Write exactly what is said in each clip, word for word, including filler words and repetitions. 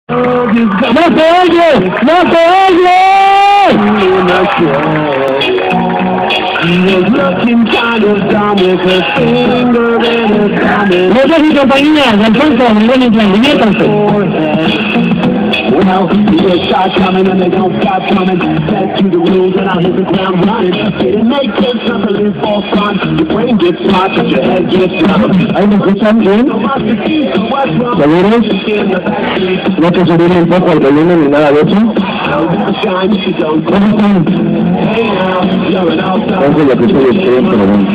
¡No se oye! ¡No se oye! No sé si compañía, Alfonso, buen emprendimiento. Well, people start coming and they don't stop coming. Back to the rules and I hit the ground running. Didn't make sense, nothing live for fun. Your brain gets smart, but your head gets dumb. ¿Ahí me escuchan bien? ¿Seguros? No te subir un poco al volumen ni nada de eso. ¿Cómo están? Eso es lo que estoy esperando, pero bueno.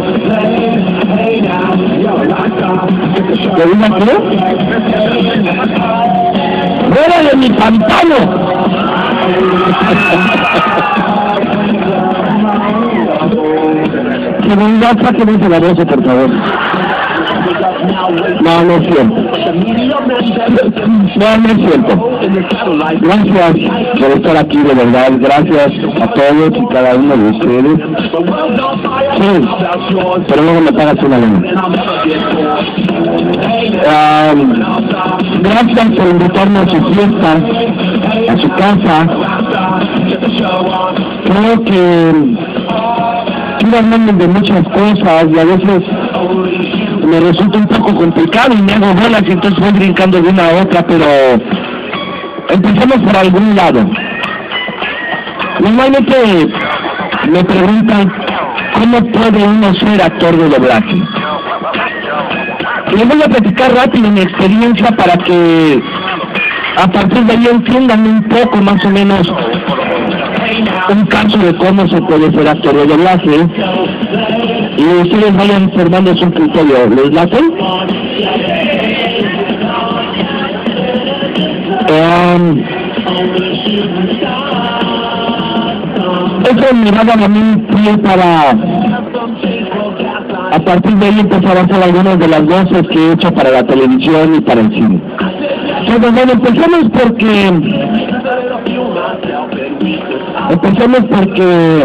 ¿Te digo aquí? ¡Fuera de mi pantano! Seguridad, sáquense la voz, por favor. No, no es cierto. No, no es cierto. Gracias por estar aquí, de verdad. Gracias a todos y cada uno de ustedes. Sí, pero luego me pagas una lana. Um, gracias por invitarme a su fiesta, a su casa. Creo que quiero hablarme de muchas cosas y a veces me resulta un poco complicado y me hago bolas y entonces voy brincando de una a otra, pero empecemos por algún lado. Normalmente me preguntan cómo puede uno ser actor de doblaje. Les voy a platicar rápido mi experiencia para que a partir de ahí entiendan un poco más o menos un caso de cómo se puede ser actor de doblaje y ustedes vayan formando su criterio. ¿Les late? Um, eso me daba a mí pie para a partir de ahí empezar a hacer algunas de las voces que he hecho para la televisión y para el cine. Entonces, bueno, empecemos porque empecemos porque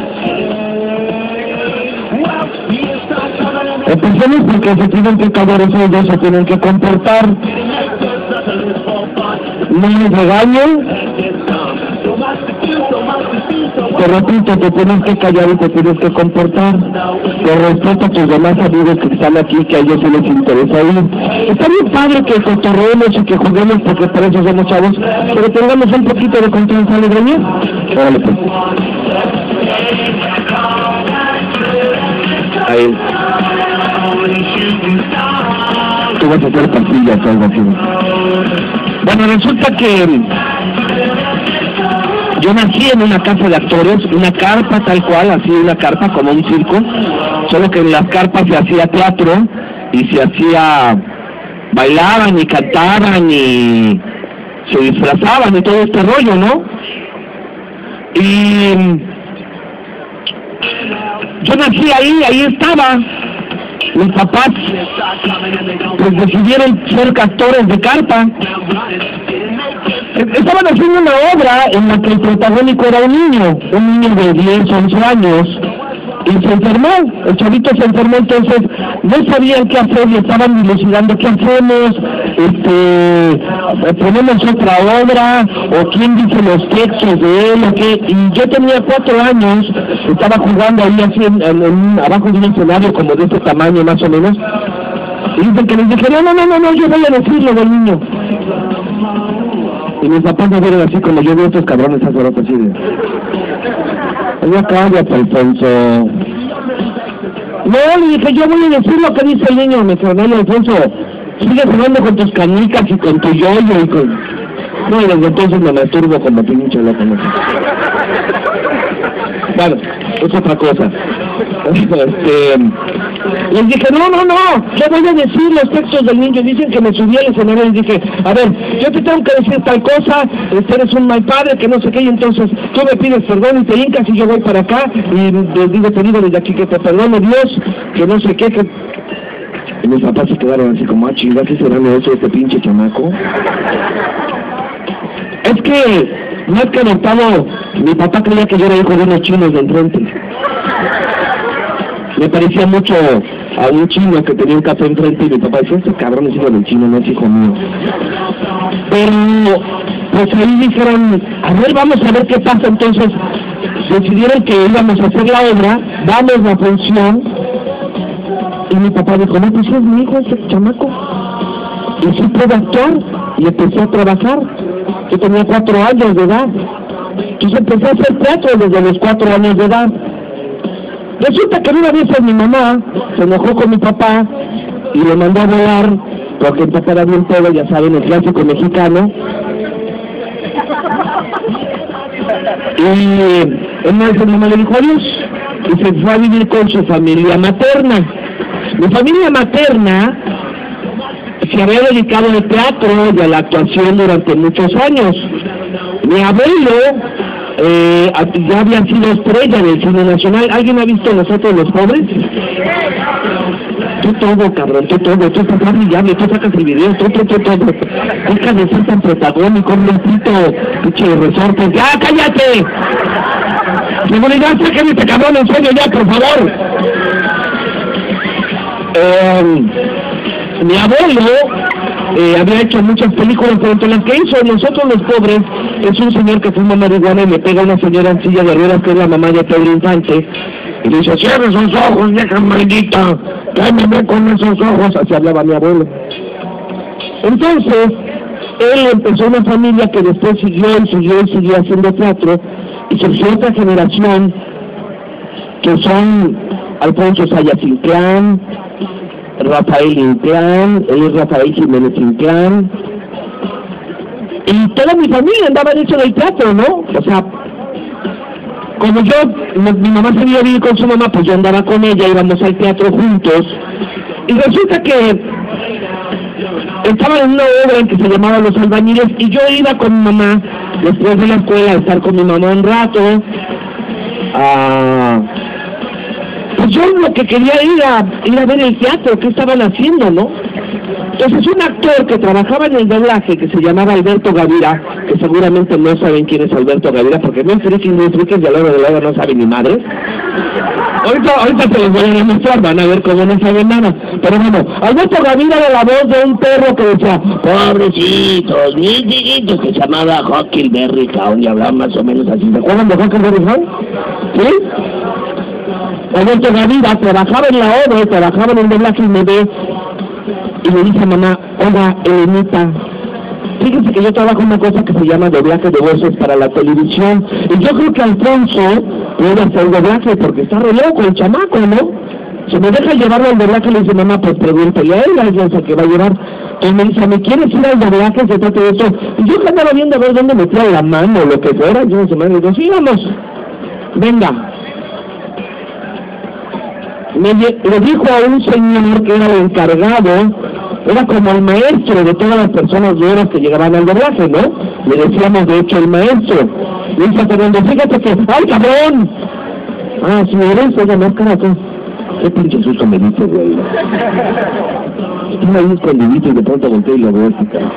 empecemos porque se tienen que callar esos dos, se tienen que comportar. No les regaño. Te repito, te tienes que callar y te tienes que comportar. Te respeto a tus demás amigos que están aquí, que a ellos sí les interesa ir. Está bien padre que cotorreemos y que juguemos porque para eso somos chavos, pero tengamos un poquito de confianza, alegría. Órale pues. Ahí. Tú vas a hacer pastillas o algo así. Bueno, resulta que yo nací en una casa de actores, una carpa tal cual, así una carpa como un circo, solo que en las carpas se hacía teatro y se hacía, bailaban y cantaban y se disfrazaban y todo este rollo, ¿no? Y yo nací ahí, ahí estaba. Mis papás pues decidieron ser actores de carpa. Estaban haciendo una obra en la que el protagónico era un niño, un niño de diez, once años, y se enfermó, el chavito se enfermó, entonces no sabían qué hacer y estaban dilucidando qué hacemos, este, ponemos otra obra, o quién dice los textos de él, o qué, y yo tenía cuatro años, estaba jugando ahí así en, en, en, abajo de un escenario como de este tamaño más o menos, y dicen que les dije, no, no, no, no, no, yo voy a decirlo del niño. Y mis papás me vieron así como yo veo a estos cabrones hace rato así de... Oye, cállate, Alfonso. No, le dije, yo voy a decir lo que dice el niño. Me dijo, no, Alfonso, sigue jugando con tus canicas y con tu yoyo y con... No, y desde entonces me masturbo como pinche loco, no sé. Bueno, es otra cosa. Este... Les dije, no, no, no, yo voy a decir los textos del niño. Dicen que me subí al escenario y dije, a ver, yo te tengo que decir tal cosa, este eres un mal padre, que no sé qué, y entonces tú me pides perdón y te hincas y yo voy para acá y les digo, te digo desde aquí que te perdone Dios, que no sé qué, que... Y mis papás se quedaron así como, ah, chingada, ¿qué será eso este pinche chamaco? Es que, no es que adoptado, mi papá creía que yo era hijo de unos chinos de enfrente. Me parecía mucho a un chino que tenía un café enfrente y mi papá decía, este cabrón es hijo del chino, no es hijo mío. Pero, pues ahí dijeron, a ver, vamos a ver qué pasa. Entonces, decidieron que íbamos a hacer la obra, damos la función, y mi papá dijo, no, pues es mi hijo, ese chamaco. Y sí puedo actuar, y empecé a trabajar. Yo tenía cuatro años de edad. Entonces empecé a hacer teatro desde los cuatro años de edad. Resulta que una vez mi mamá se enojó con mi papá y le mandó a volar, porque empezara bien todo, ya saben, el clásico mexicano. Y una vez mi mamá le dijo adiós y se fue a vivir con su familia materna. Mi familia materna se había dedicado al teatro y a la actuación durante muchos años. Mi abuelo eh, ya había sido estrella del cine nacional. ¿Alguien ha visto Nosotros los Pobres? Tú todo, cabrón, tú todo, tú estás brillante, tú sacas el video, tú, tú, tú, todo. Deja de ser tan protagónico, un montito, pinche resorte. ¡Ya, cállate! Seguridad, sáquenme este cabrón en serio ya, por favor. Eh, mi abuelo eh, había hecho muchas películas, pero entre las que hizo Nosotros los Pobres es un señor que fuma marihuana y le pega a una señora en silla de ruedas que es la mamá de Pedro Infante y le dice, cierre esos ojos, vieja maldita, que me ve con esos ojos. Así hablaba mi abuelo. Entonces él empezó una familia que después siguió y siguió y siguió haciendo teatro, y surgió otra generación que son Alfonso Sayas Inclán, Rafael Inclán, él es Rafael Jiménez Inclán, y toda mi familia andaba en eso del teatro, ¿no? O sea, como yo, mi mamá se iba a vivir con su mamá, pues yo andaba con ella, íbamos al teatro juntos, y resulta que estaba en una obra en que se llamaba Los Albañiles, y yo iba con mi mamá, después de la escuela, a estar con mi mamá un rato, a... pues yo lo que quería era ir a ver el teatro, qué estaban haciendo, ¿no? Entonces un actor que trabajaba en el doblaje, que se llamaba Alberto Gavira, que seguramente no saben quién es Alberto Gavira, porque no es frikis, no es frikis, y a la hora de la hora no saben ni madre. Ahorita, ahorita se los voy a demostrar, van a ver cómo no saben nada. Pero bueno, Alberto Gavira era la voz de un perro que decía, pobrecitos, mis chiquitos, que se llamaba Huckleberry Hound, y hablaba más o menos así. ¿Se acuerdan de Huckleberry Hound? ¿Sí? Alberto Gavira trabajaba en la obra, trabajaba en el doblaje y me ve y me dice a mamá, oiga, Elenita, fíjese que yo trabajo en una cosa que se llama doblaje de voces para la televisión, y yo creo que Alfonso puede hacer doblaje porque está re loco el chamaco, ¿no? Se me deja llevarlo al doblaje y le dice, mamá, pues pregúntale a él, alguien se que va a llevar. Entonces me dice, ¿me quieres ir al doblaje? Se trata de eso. Y yo que andaba viendo a ver dónde metía la mano o lo que fuera, yo no sé, me digo, sí, vamos, venga. Me, le dijo a un señor que era el encargado, era como el maestro de todas las personas nuevas que llegaban al doblaje, ¿no? Le decíamos de hecho el maestro. Le dice a Fernando, fíjate que, ¡ay, cabrón! Ah, si me eres, oiga, no, carajo. Qué pinche susto me dice, güey. Estaba ahí escondidito y de pronto volteé y lo veo así, cara.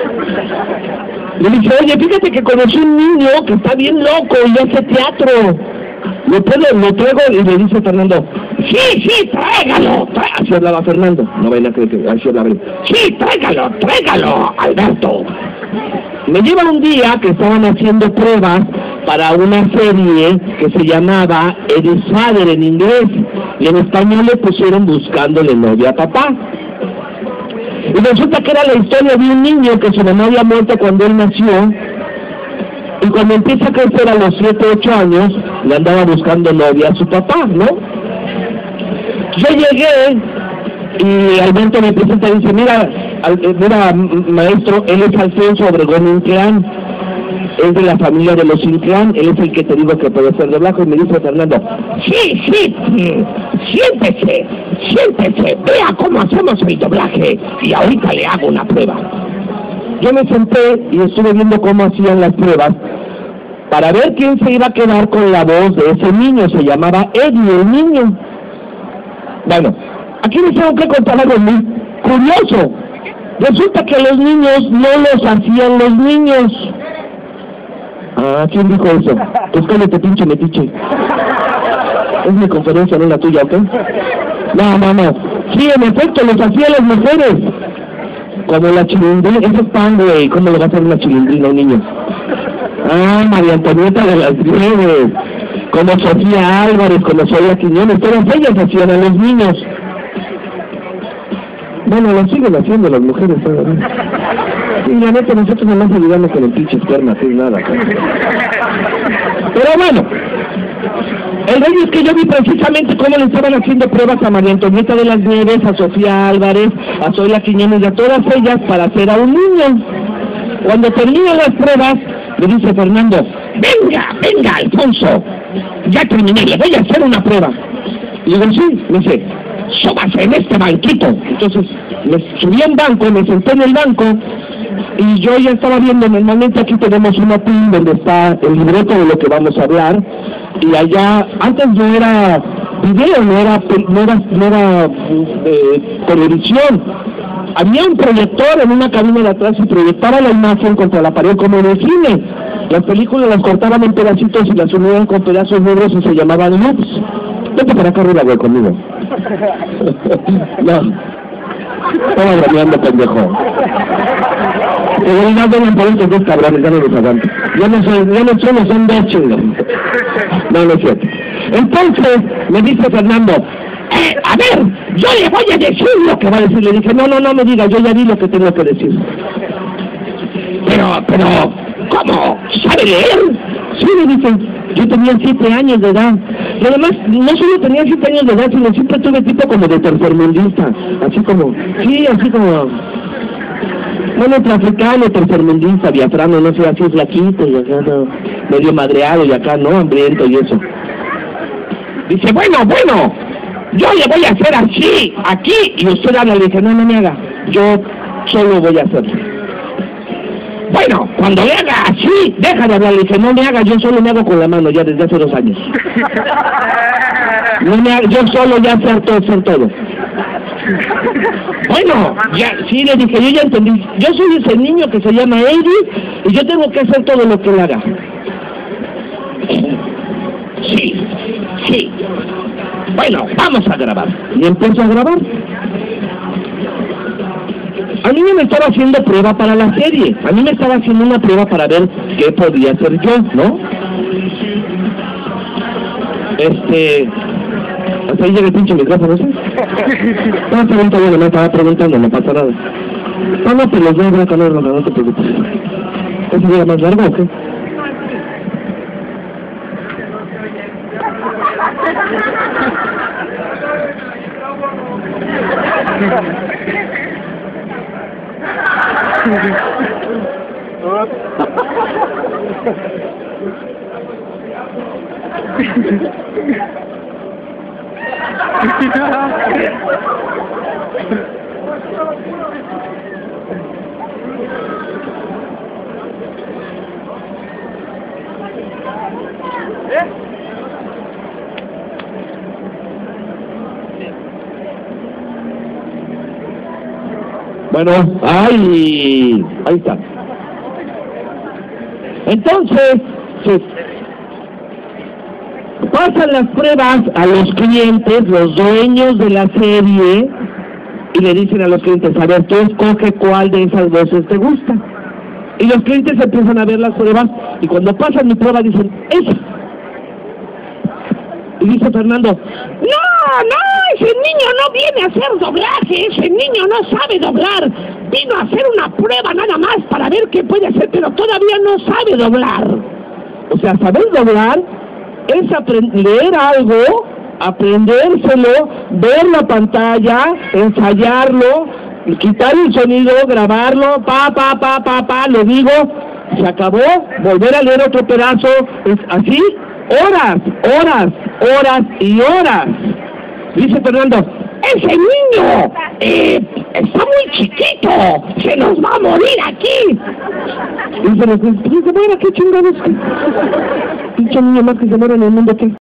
Le dice, oye, fíjate que conocí un niño que está bien loco y hace teatro. Lo traigo, lo traigo y le dice Fernando, sí, sí, tráigalo, tráigalo. Así hablaba Fernando, no vayan a creer que así hablaba. Sí, tráigalo, tráigalo, Alberto. Me lleva un día que estaban haciendo pruebas para una serie que se llamaba Eddie's Father en inglés, y en español le pusieron Buscándole novia a papá. Y resulta que era la historia de un niño que su mamá había muerto cuando él nació, y cuando empieza a crecer a los siete, ocho años, le andaba buscando novia a su papá, ¿no? Yo llegué y Alberto me presenta y dice, mira, al, mira, maestro, él es Alfonso Obregón Inclán, es de la familia de los Inclán, él es el que te digo que puede ser doblaje. Y me dice Fernando, sí, sí, siéntese, siéntese, vea cómo hacemos el doblaje y ahorita le hago una prueba. Yo me senté y estuve viendo cómo hacían las pruebas para ver quién se iba a quedar con la voz de ese niño. Se llamaba Eddie, el niño. Bueno, aquí les tengo que contar algo muy curioso. Resulta que los niños no los hacían los niños. Ah, ¿quién dijo eso? Pues cállate, pinche metiche. Es mi conferencia, no la tuya, ¿ok? No, no, no. Sí, en efecto, los hacían las mujeres. Como la chilindrina, eso es pan, güey, ¿cómo le va a hacer una chilindrina a un niño? Ah, María Antonieta de las Nieves, como Sofía Álvarez, como Sonia Quiñones, todas ellas hacían a los niños. Bueno, lo siguen haciendo las mujeres todavía. Sí, la neta, nosotros no nos ayudamos con el pinche esperma, así nada. Pero bueno, el rollo es que yo vi precisamente cómo le estaban haciendo pruebas a María Antonieta de las Nieves, a Sofía Álvarez, a Sonia Quiñones y a todas ellas para hacer a un niño. Cuando terminan las pruebas, le dice Fernando, venga, venga, Alfonso, ya terminé, le voy a hacer una prueba. Y digo, sí, me dice, súbase en este banquito. Entonces, me subí a un banco, me senté en el banco, y yo ya estaba viendo, normalmente aquí tenemos una pin donde está el libreto de lo que vamos a hablar, y allá, antes no era video, no era, no era, no era eh, televisión. Había un proyector en una cabina de atrás y proyectaba la imagen contra la pared como en el cine. Las películas las cortaban en pedacitos y las unían con pedazos negros y se llamaban loops. Vete para acá arriba, güey, conmigo. No. Estaba bromeando, pendejo. Seguridad de por estos dos cabrones, ya no los aguanto. Ya no son, ya no son, son dos chingos. No, no es cierto. Entonces, me dice Fernando, Eh, a ver, yo le voy a decir lo que va a decir. Le dije, no, no, no me diga, yo ya di lo que tengo que decir. Pero, pero, ¿cómo? ¿Sabe leer? Sí, me dicen, yo tenía siete años de edad. Y además, no solo tenía siete años de edad, sino siempre tuve tipo como de tercermundista. Así como, sí, así como, bueno, africano, tercermundista, diafrano, no sé, así flaquito, y acá no, medio madreado, y acá no, hambriento y eso. Dice, bueno, bueno, yo le voy a hacer así, aquí, y usted habla. Le dije, no, no me haga, yo solo voy a hacerlo. Bueno, cuando le haga así, deja de hablar. Le dije, no me haga, yo solo me hago con la mano ya desde hace dos años. No me haga, yo solo ya sé hacer, hacer todo. Bueno, ya, sí, le dije, yo ya entendí. Yo soy ese niño que se llama Eddie y yo tengo que hacer todo lo que él haga. Sí, sí. Bueno, vamos a grabar. Y empiezo a grabar. A mí no me estaba haciendo prueba para la serie. A mí me estaba haciendo una prueba para ver qué podía hacer yo, ¿no? Este... Hasta ahí llega el pinche micrófono, ¿sí? Estaba preguntando, no estaba preguntando, no pasa nada. No, no, pero los voy a ver con el no, no te preocupes. ¿Ese día más largo o qué? Bueno, ahí, ahí está. Entonces, sí, pasan las pruebas a los clientes, los dueños de la serie, y le dicen a los clientes, a ver, tú escoge cuál de esas voces te gusta. Y los clientes empiezan a ver las pruebas, y cuando pasan mi prueba dicen, esa. Y dice Fernando, no, no, ese niño no viene a hacer doblaje, ese niño no sabe doblar, vino a hacer una prueba nada más para ver qué puede hacer, pero todavía no sabe doblar. O sea, saber doblar es leer algo, aprendérselo, ver la pantalla, ensayarlo, quitar el sonido, grabarlo, pa, pa, pa, pa, pa, lo digo, se acabó, volver a leer otro pedazo, es así, horas, horas, horas y horas. Dice Fernando, ese niño eh, está muy chiquito, se nos va a morir aquí. Dice, ¿se muere? ¿Qué chingados? Pinche niño más que se muere en el mundo, ¿qué?